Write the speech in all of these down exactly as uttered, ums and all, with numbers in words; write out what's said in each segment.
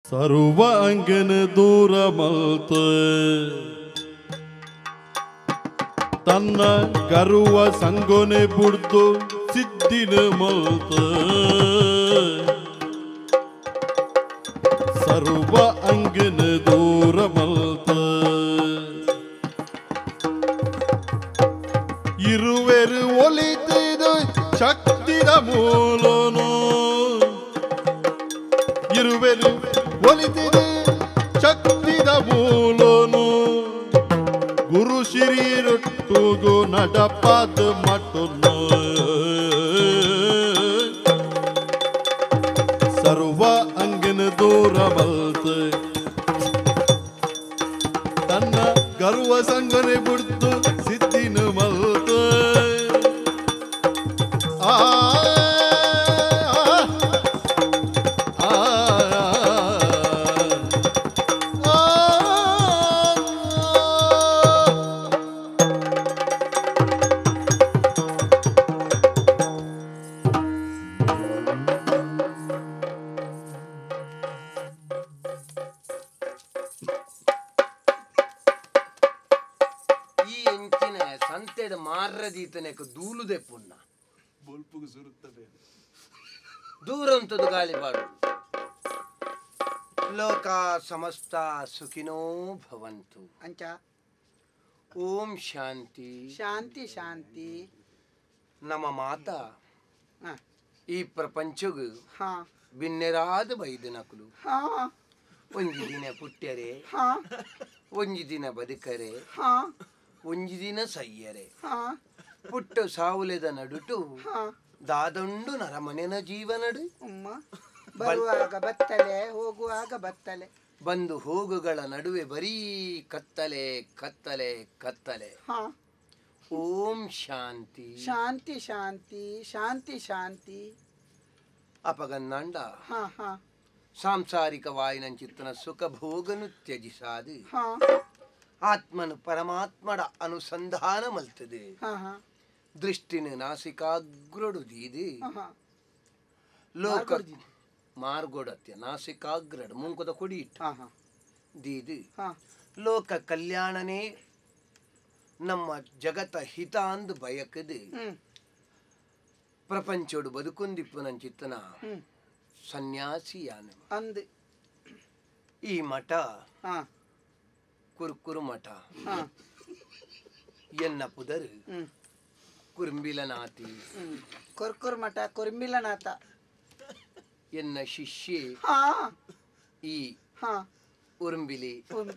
ಸರ್ವಾಂಗನ ದೂರ ಮಲ್ತ ತನ್ನ ಕರುವ ಸಂಗೊನೆ ಬುಡ್ದು ಸಿದ್ದಿನ ಮಲ್ತ ಸರ್ವ ಅಂಗನ ದೂರ ಮಲ್ತ ಇರುವೆರು ಒಲಿತಿದು ಶಕ್ತಿದ ಮೂಲನು ಇರುವೆರು ಒಲಿತಿದು ಶಕ್ತಿದ ಮೂಲನು ಗುರು ಶಿರಿರೊಟ್ಟುಗು ನಡಪಾದ ಮಟ್ಟನು ಸರ್ವ ಅಂಗನ ದೂರ ಮಲ್ತ ತನ್ನ ಗರ್ವ ಸಂಗನೆ ಬಿಡ್ತು ಸಿದ್ದಿನ ಮಲ್ತ ಆ ದೂಲುದೆ ಪುಣ್ಣ ಬೊಲ್ಪುಗೆ ಸುರುತ್ತದೆ ದೂರ ಅಂತದು ಗಾಳಿಬಾಡು ಲೋಕ ಸಮಸ್ತ ಸುಖಿನೋ ಭವಂತು ಅಂಚ ಓಂ ಶಾಂತಿ ಶಾಂತಿ ಶಾಂತಿ ನಮ್ಮ ಮಾತಾ ಈ ಪ್ರಪಂಚಗು ಬಿನ್ನೆರಾದ ಬೈದನಕಲು ಒಂಜಿ ದಿನ ಪುಟ್ಟ್ಯರೆ ಒಂಜಿ ದಿನ ಬದುಕರೆ ಒಂಜಿ ದಿನ ಸಯ್ಯರೆ ಪುಟ್ಟ ಸಾವುಲೆದ ನಡುಟು ದಾದಂಡು ನರಮನೆನ ಜೀವನಡು ಬರುವಾಗ ಬತ್ತಲೆ ಹೋಗುವಾಗ ಬತ್ತಲೆ ಬಂದು ಹೋಗುಗಳ ನಡುವೆ ಬರೀ ಕತ್ತಲೆ ಕತ್ತಲೆ ಕತ್ತಲೆ ಓಂ ಶಾಂತಿ ಶಾಂತಿ ಶಾಂತಿ ಶಾಂತಿ ಶಾಂತಿ ಅಪಗನ್ನಾಂಡ ಸಾಂಸಾರಿಕ ವಾಯಿನಂಚಿತ್ತನ ಸುಖ ಭೋಗನು ತ್ಯಜಿಸಾದು ಆತ್ಮನು ಪರಮಾತ್ಮಡ ಅನುಸಂಧಾನ ಮಲ್ತದೆ ದೃಷ್ಟಿನ ನಾಸಿಕಾಗ್ರಡು ದೀದಿ ಲೋಕ ಮಾರ್ಗೊಡತ್ಯ ನಾಸಿಕಾಗ್ರಡು ಮುಂಕುದ ಕೊಡಿ ಇಟ್ಟು ದೀದಿ ಲೋಕ ಕಲ್ಯಾಣನೇ ನಮ್ಮ ಜಗತ ಹಿತ ಅಂದು ಬಯಕದೆ ಪ್ರಪಂಚೋಡು ಬದುಕೊಂದಿಪ್ಪು ನಂಚಿತ್ತನ ಸನ್ಯಾಸಿಯಾನ ಅಂದ್ ಈ ಮಠ ಕುರುಕುರು ಮಠ ಎನ್ನ ಪುದರು ಕುರುಂಬಿಲನಾಥಿ ಕುರ್ಕುರ್ ಮಠ ಕುರುಂಬಿಲನಾಥ ಎನ್ನ ಶಿಷ್ಯೆ ಈ ಉರುಂಬಿಲಿ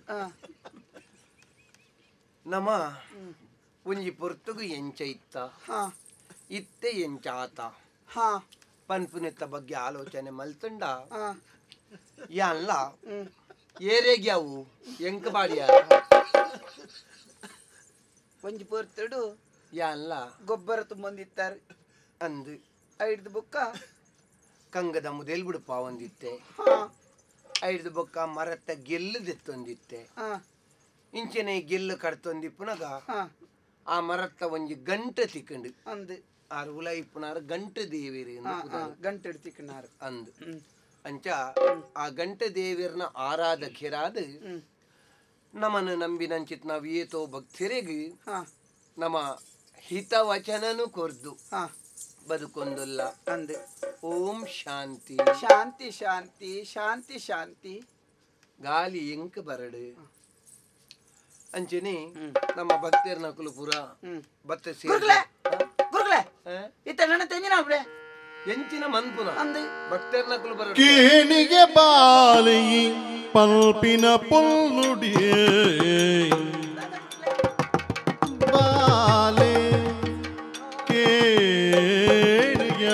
ನಮ ಒಂಜಿ ಪೊರ್ತುಗು ಎಂಚ ಇತ್ತ ಇತ್ತೆ ಎಂಚಾತ ಪನ್ಪುನೆತ್ತ ಬಗ್ಗೆ ಆಲೋಚನೆ ಮಲ್ತಂಡ ಯಾನ್ಲ ಏರೇಗ್ಯಾವು ಎಂಕ ಬಾಡಿಯ ಒಂಜಿ ಪೊರ್ತುಡು ಯಾನ್ಲ ಗೊಬ್ಬರ ತುಂಬೊಂದಿತ್ತಾರೆ ಅಂದು ಐಡ್ದು ಬುಕ್ಕ ಕಂಗದ ಮುದೆಲ್ ಬಿಡುಪ ಒಂದಿತ್ತೆ ಐಡ್ದು ಬೊಕ್ಕ ಮರತ್ತ ಗೆಲ್ಲು ದೆತ್ತೊಂದಿತ್ತೆ ಇಂಚನೆ ಗೆಲ್ಲು ಕಡ್ತೊಂದಿಪ್ಪುನಗ ಆ ಮರತ್ತ ಒಂಜಿ ಗಂಟೆ ತಿಕ್ಕಂಡು ಅಂದು ಆರು ಉಲ ಇಪ್ಪುನಾರು ಗಂಟೆ ದೇವೇರಿ ಗಂಟೆ ತಿಕ್ಕನಾರು ಅಂದು ಅಂಚ ಆ ಗಂಟೆ ದೇವಿಯರ್ನ ಆರಾಧಕ್ಯರಾದ ನಮ್ಮನ್ನು ನಂಬಿನಂಚಿತ್ ನಾವು ಏತೋ ಭಕ್ತಿರೆಗೆ ನಮ್ಮ ಹಿತವಚನನು ಕೊರ್ದು ಬದುಕೊಂದಲ್ಲ ಅಂದೆ ಓಂ ಶಾಂತಿ ಶಾಂತಿ ಶಾಂತಿ ಶಾಂತಿ ಶಾಂತಿ ಗಾಲಿ ಎಂಕ ಬರಡು ಅಂಚನೆ ನಮ್ಮ ಭಕ್ತಿಯರ್ ನಕಲು ಪುರ ಬತ್ತ ಸೇರ್ಲೆ ಇತ್ತ ನನ್ನ ತೆಂಜಿನ ಬಿಡೆ ಎಂಚಿನ ಮನ್ಪುನ ಭಕ್ತರ್ ನಕಲು ಬರಡು ಕೇಣಿಗೆ ಬಾಲಿ ಪಲ್ಪಿನ ಪುಲ್ನುಡಿಯೇ ಬಾಲೆ ಕೇಣಿಯ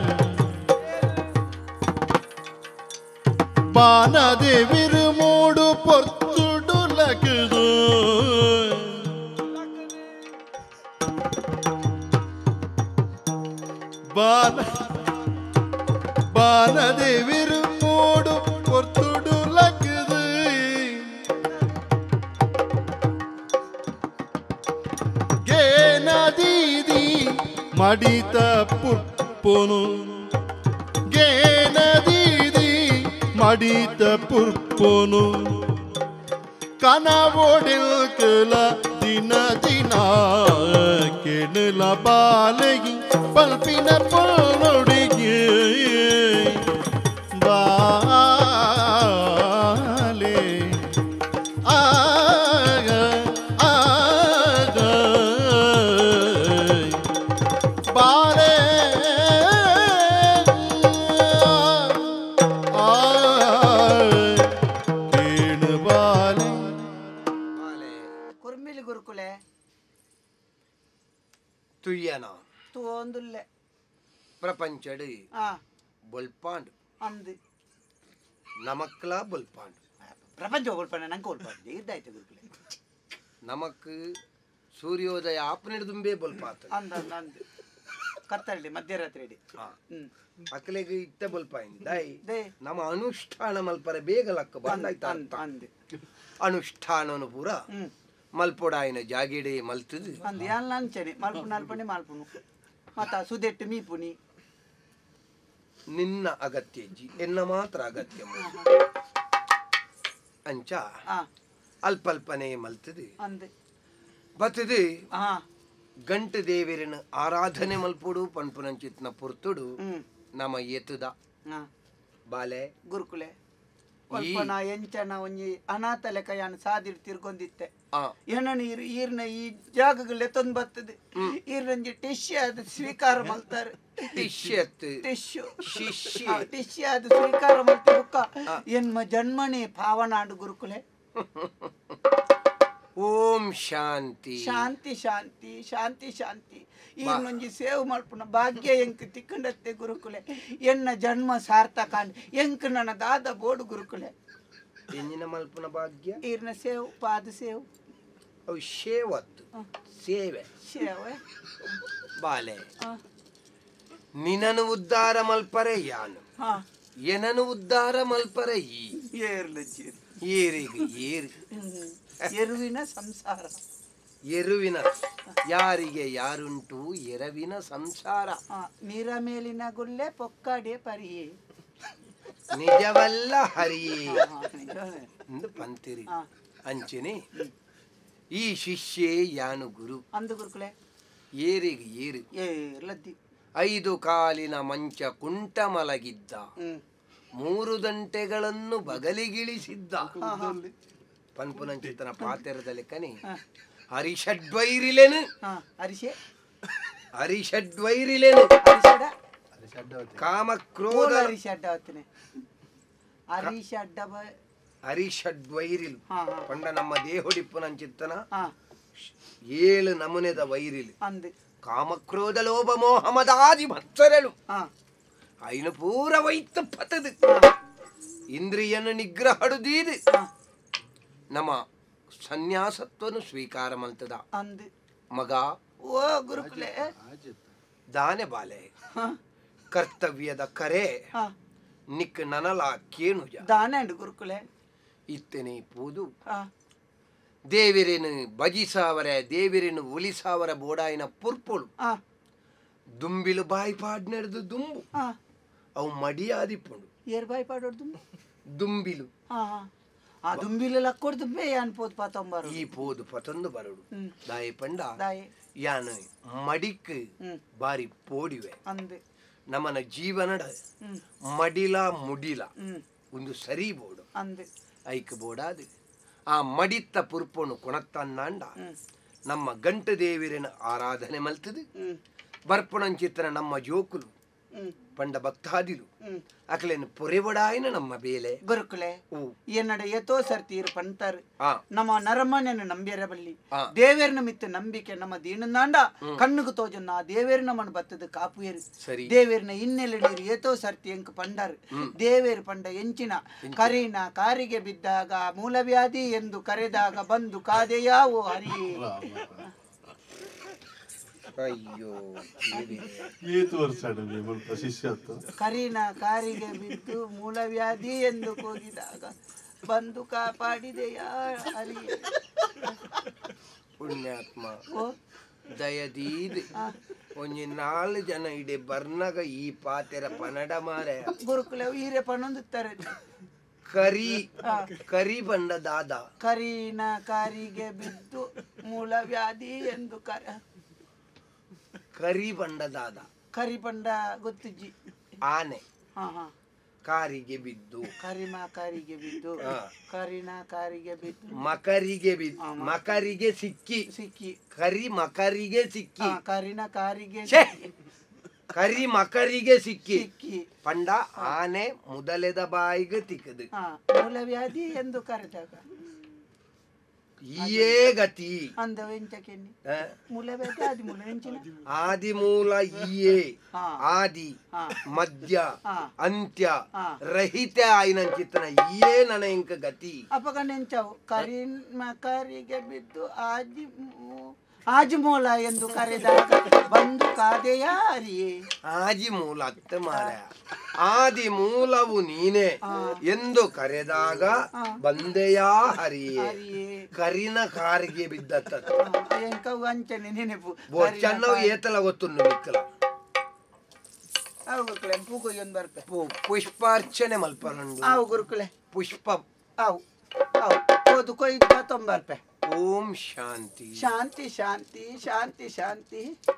ಬಾನದೇವಿರು ಮೂಡು ಪೊರ್ತುಡು ಲಕದು ಬಾನ ಬಾನದೇವಿರು ಮೂಡು ಪೊರ್ತುಡು ಲಕದು ಗೇನದೀದಿ ಮಡಿತ ಪುಪ್ಪುನು ಗೇನದೀದಿ ಪಾಡಿತ ಪುರ್ಪೋನು ಕನವೋಡಿಲ್ಕಲ ದಿನ ದಿನ ಕೆಣಲ ಬಾಲಗಿ ಪಲ್ಪಿನ ಪೊನ್ನೊಡಿಗೆ ಬಾಲೆ ಆಗ ಆಗ ಬಾಲೆ ಕುರ್ಮಿಲಿ ಗುರುಕುಲೆ ತುಯ್ಯನ ತೂ ಒಂದುಲ್ಲೆ ಪ್ರಪಂಚಡು ಆ ಬೊಲ್ಪಾಂಡು ಅಂದು ನಮಕ್ಲ ಬೊಲ್ಪಾಂಡು ಪ್ರಪಂಚ ಹೋಗ್ಬಿಡ್ಪಾನೆ ನಂಗೆ ಹೋಗ್ಬಾರ್ದು ಇದ್ದಾಯ್ತು ಗುರುಕುಲೆ ನಮಕ್ ಸೂರ್ಯೋದಯ ಆಪನಿಡ್ದುಂಬೇ ಬೊಲ್ಪಾತ ಅಂದ ಅಂದ ಅಂದು ಕತ್ತಳ್ಳಿ ಮಧ್ಯರಾತ್ರಿ ಇಡಿ ಹ್ಮ್ ಅಕಲೆಗೆ ಇತ್ತ ಬೊಲ್ಪಾಯಿಂದು ದಾಯಿ ದೇ ನಮ್ಮ ಅನುಷ್ಠಾನ ಮಲ್ಪರೆ ಬೇಗ ಲಕ್ಕ ಬಂದಾಯ್ತ ಅಂದ ಅಂದು ಅನುಷ್ಠಾನನು ಪೂರ ಹ್ಮ್ ಮಲ್ಪೊಡಾಯಿನ ಜಾಗಿಡೆ ಮಲ್ತದು ಅಂದು ಯಾನ್ ಅಂಚನೆ ಮಲ್ಪು ನಲ್ಪಣೆ ಮಲ್ಪುನು ಮತ್ತ ಸುದೆಟ್ಟು ಮೀಪುನಿ ನಿನ್ನ ಅಗತ್ಯ ಜಿ ಎನ್ನ ಮಾತ್ರ ಅಗತ್ಯ ಅಂಚ ಆ ಅಲ್ಪಲ್ಪನೆ ಮಲ್ತದು ಅಂದು ಬತ್ತದು ಹಾ ಗಂಟು ದೇವಿರನ ಆರಾಧನೆ ಮಲ್ಪುಡು ಪನ್ಪುನಂಚಿತ್ನ ಪುರ್ತುಡು ಹ್ಮ್ ನಮ್ಮ ಎತ್ತುದ ಹಾ ಬಾಲೆ ಗುರುಕುಲೆ ಕಲ್ಪನಾ ಎಂಚನ ಒಂಜಿ ಅನಾಥ ಲೆಕ್ಕ ಯಾನ್ ಸಾದಿರ್ ತಿರ್ಗೊಂದಿತ್ತೆ ಆ ಏನನ ಈರ್ ಈರ್ನ ಈ ಜಾಗಗಳು ಎತ್ತೊಂದು ಬರ್ತದೆ ಈರ್ನಂಜಿ ಟಿಶ್ಯೂ ಅದು ಸ್ವೀಕಾರ ಮಲ್ತಾರೆ ಟಿಶ್ಯತ್ ಟಿಶ್ಯೂ ಶಿಷ್ಯ ಟಿಶ್ಯೂ ಅದು ಸ್ವೀಕಾರ ಮಲ್ತಿ ಬುಕ್ಕ ಎನ್ಮ ಜನ್ಮನೆ ಪಾವನಾಡು ಗುರುಕುಲೆ ಓಂ ಶಾಂತಿ ಶಾಂತಿ ಶಾಂತಿ ಶಾಂತಿ ಶಾಂತಿ ಈರ್ನೊಂಜಿ ಸೇವ್ ಮಲ್ಪುನ ಭಾಗ್ಯ ಎಂಕ್ ತಿಕ್ಕಂಡತ್ತೆ ಗುರುಕುಲೆ ಎನ್ನ ಜನ್ಮ ಸಾರ್ಥಕ ಎಂಕ್ ನನ್ನ ದಾದ ಬೋಡು ಗುರುಕುಲೆ ಎಂಜಿನ ಮಲ್ಪನ ಭಾಗ್ಯ ಈರ್ನ ಸೇವ್ ಪಾದ ಸೇವ್ ಅವು ಶೇವತ್ತು ಸೇವೆ ಸೇವೆ ಬಾಲೆ ನಿನನು ಉದ್ಧಾರ ಮಲ್ಪರೆ ಯಾನು ಹಾ ಎನನು ಉದ್ಧಾರ ಮಲ್ಪರೆ ಈ ಏರ್ಲಜ್ಜಿ ಏರಿಗೆ ಏರಿ ಎರುವಿನ ಸಂಸಾರ ಎರುವಿನ ಯಾರಿಗೆ ಯಾರುಂಟು ಎರವಿನ ಸಂಸಾರ ಆ, ನೀರ ಮೇಲಿನ ಗುಲ್ಲೆ ಪೊಕ್ಕಾಡೆ ಪರಿಯೇ ನಿಜವಲ್ಲ ಹರಿಯೇ ಆ, ನಿಜವೇ. ಎಂದು ಪಂತಿರಿ ಆ, ಅಂಚನೆ ಈ ಶಿಷ್ಯೆ ಯಾನು ಗುರು ಅಂದು ಗುರುಕುಲೆ ಏರಿಗೆ ಏರಿ ಏರ್ಲದ್ದಿ ಐದು ಕಾಲಿನ ಮಂಚ ಕುಂಟ ಮಲಗಿದ್ದ ಹ್ಮ್ ಮೂರು ದಂಟೆಗಳನ್ನು ಬಗಲಿಗಿಳಿಸಿದ್ದ ಹಾ, ಹಾ. ಪನ್ಪುನಂಚಿತನ ಪಾತೆರದಲ್ಲಿ ಕನಿ ಹಾ. ಹರಿಷಡ್ವೈರಿಲೆನು ಹಾ, ಅರಿಶೆ ಹರಿಷಡ್ವೈರಿಲೆನು ಅರಿಶಡ ಕಾಮ ಮೂಲ ಕ್ರೋಧ ಅರಿಶಡ್ಡ ಅವತ್ತಿನ ಅರಿಶಡ್ಡ ಬ- ಹರಿಷಡ್ವೈರಿಲು ಹಾ ಹಾ ಪಂಡ ನಮ್ಮ ದೇಹೊಡಿಪ್ಪುನಂಚಿತ್ತನ ಹಾ ಏಳು ನಮುನೆದ ವೈರಿಲು ಅಂದು ಕಾಮಕ್ರೋಧ ಲೋಭ ಮೋಹ ಮದಾದಿ ಭಕ್ತರಳು ಹಾ ಐನು ಪೂರ ವೈತ್ತು ಪತದು ಹಾ ಇಂದ್ರಿಯನು ನಿಗ್ರಹಡುದೀದು ಹಾ ನಮ್ಮ ಸನ್ಯಾಸತ್ವನು ಸ್ವೀಕಾರ ಮಲ್ತದ ಅಂದು ಮಗ ಓ ಗುರುಕುಲೆ ದಾನೆ ಬಾಲೆ ಹಾ ಕರ್ತವ್ಯದ ಕರೆ ಹಾ ನಿಕ್ ನನಲ ಕೇಣುಜ ದಾನೆ ಅಂಡು ಗುರುಕುಲೆ ಇತ್ತನೆ ಪೋದು ಹಾ ದೇವಿರೇನು ಬಜಿಸಾವರ ದೇವಿರೇನು ಒಲಿಸಾವರ ಬೋಡಾಯಿನ ಪುರ್ಪುಳು ಹಾ ದುಂಬಿಲು ಬಾಯಿ ಪಾಡ್ನೆಡ್ದು ದುಂಬು ಹಾ ಅವು ಮಡಿಯಾದಿಪ್ಪುಂಡು ಏರ್ ಬಾಯಿ ಪಾಡೋಡ್ದು ದುಂಬಿಲು ಹಾ ಹಾ ಆ ದುಂಬಿಲು ಲಕ್ಕೊಡ್ದು ಬೇ ಅನ್ಪೋದು ಪಾತೊಂಬರು ಈ ಪೋದು ಪತೊಂದು ಬರಡು ಹ್ಮ್ ದಾಯಿ ಪಂಡ ದಾಯೆ ಯಾನು ಮಡಿಕ್ ಹ್ಮ್ ಬಾರಿ ಪೋಡಿವೆ ಅಂದು ನಮ್ಮನ ಜೀವನಡ ಹ್ಮ್ ಮಡಿಲ ಮುಡಿಲ ಹ್ಮ್ ಒಂದು ಸರಿ ಬೋಡು ಅಂದು ಐಕ್ ಬೋಡಾದು ಆ ಮಡಿತ್ತ ಪುರ್ಪೊನು ಕೊಣತ್ತನ್ನಾಂಡ ಹ್ಮ್ ನಮ್ಮ ಗಂಟು ದೇವಿರಿನ ಆರಾಧನೆ ಮಲ್ತದು ಹ್ಮ್ ಬರ್ಪುಣಂಚಿತ್ರ ನಮ್ಮ ಜೋಕುಲು ಹ್ಮ್ ಪಂಡ ಭಕ್ತಾದಿಲು ಹ್ಮ್ ಅಕಲೇನು ಪೊರೆವಡಾಯಿನ ನಮ್ಮ ಬೇಲೆ ಗುರುಕುಲೆ ಓ ಎನ್ನಡ ಎತೋ ಸರ್ತೀರ್ ಪಂತರ್ ಆ ನಮ್ಮ ನರಮನೆಯನ್ನು ನಂಬಿರ ಬಲ್ಲಿ ಆ. ದೇವೇರ್ನ ಮಿತ್ತ ನಂಬಿಕೆ ನಮ್ಮ ದೀನಂದಾಂಡ ಕಣ್ಣುಗು ತೋಜನ್ನ ದೇವೇರ್ ನಮ್ಮನ್ನು ಬತ್ತದ ಕಾಪುಯರು ಸರಿ ದೇವೇರ್ನ ಇನ್ನೆಲೆ ನೀರು ಏತೋ ಸರ್ತಿ ಎಂಕ್ ಪಂಡರ್ ದೇವೇರ್ ಪಂಡ ಎಂಚಿನ ಕರೀನ ಕಾರಿಗೆ ಬಿದ್ದಾಗ ಮೂಲವ್ಯಾಧಿ ಎಂದು ಕರೆದಾಗ ಬಂದು ಕಾದೆಯಾ ಓ ಹರಿಯೇ ಅಯ್ಯೋ ಏತು ವರ್ಷ ಸ್ವಲ್ಪ ಶಿಷ್ಯತ್ವ ಕರೀನ ಕಾರಿಗೆ ಬಿದ್ದು ಮೂಲವ್ಯಾಧಿ ಎಂದು ಕೂಗಿದಾಗ ಬಂದು ಕಾಪಾಡಿದೆಯಾ ಹರಿಯೇ ಪುಣ್ಯಾತ್ಮ ಓ ದಯದೀದ್ ಒಂಜಿ ನಾಲ್ ಜನ ಇಡೆ ಬರ್ನಗ ಈ ಪಾತೆರ ಪನಡ ಮಾರೆ ಗುರುಕುಲ ಹೀರೆ ಪನ್ನೊಂದು ತರ ಕರಿ ಆ, ಕರಿ ಬಂಡ ದಾದ ಕರಿನ ಕಾರಿಗೆ ಬಿದ್ದು ಮೂಲ ವ್ಯಾಧಿ ಎಂದು ಕರ ಕರಿ ಬಂಡ ದಾದ ಕರಿ ಬಂಡ ಗೊತ್ತುಜ್ಜಿ. ಆನೆ ಹಾ ಹಾ ಕಾರಿಗೆ ಬಿದ್ದು ಕರಿಮ ಕಾರಿಗೆ ಬಿದ್ದು ಹಾ. ಕರಿನ ಕಾರಿಗೆ ಬಿದ್ದು ಮಕರಿಗೆ ಬಿದ್ದು ಮಕರಿಗೆ ಸಿಕ್ಕಿ ಸಿಕ್ಕಿ. ಕರಿ ಮಕರಿಗೆ ಸಿಕ್ಕಿ ಹಾ, ಕರಿನ ಕಾರಿಗೆ ಛೆ! ಕರಿ ಮಕರಿಗೆ ಸಿಕ್ಕಿ ಸಿಕ್ಕಿ. ಪಂಡ ಆನೆ ಮೊದಲೆದ ಬಾಯಿಗೆ ತಿಕ್ಕದು ಹಾ, ಮೂಲ ವ್ಯಾಧಿ ಎಂದು ಕರೆದಾಗ ಈಯೇ ಗತಿ ಅಂದ ವೆಂಚಕೆನ್ನಿ ಆ? ಮೂಲ ವ್ಯಾಧಿ ಆದಿ ಮೂಲ ನೆಂಚಿನ ಆದಿ ಮೂಲ ಈಯೇ ಹಾ. ಆದಿ ಹಾ. ಮಧ್ಯ ಹಾ. ಅಂತ್ಯ ಹಾ. ರಹಿತ ಆಯ್ನ ಚಿತ್ತನ ಈಯೇ ನನ್ನ ಇಂಕ ಗತಿ ಅಪಗ ನೆಂಚವು ಕರಿನ ಕಾರಿಗೆ ಬಿದ್ದು ಆಜಿ ಮೂ- ಆಜಿ ಮೂಲ ಎಂದು ಕರೆದಾಗ ಬಂದು ಕಾದೆಯ ಅರಿಯೇ. ಆದಿ ಮೂಲ ಅತ್ತ ಮಾರ ಆದಿ ಮೂಲವು ನೀನೆ ಎಂದು ಕರೆದಾಗ ಬಂದೆಯಾ ಹರಿಯೇ ಅರಿಯೇ. ಕರಿನ ಕಾರಿಗೆ ಬಿದ್ದತ್ತ ಎಂಕ ವಂಚನೆ ನೆನಪು ಬೊಚ್ಚನ್ನವು ಏತಲ ಗೊತ್ತುಂಡು ಮಿಕ್ಕಲ ಅವು ಗುರುಕುಲೆ ಪೂಕು ಒಂದು ಬರ್ಪೆ ಪು- ಪುಷ್ಪಾರ್ಚನೆ ಮಲ್ಪರಂಡು ಅವು ಗುರುಕುಲೆ ಪುಷ್ಪ ಅವು ಅವು ಓದು ಕೊಯ್ದು ತೊಂಬರ್ಪೆ. ಓಂ ಶಾಂತಿ ಶಾಂತಿ ಶಾಂತಿ ಶಾಂತಿ ಶಾಂತಿ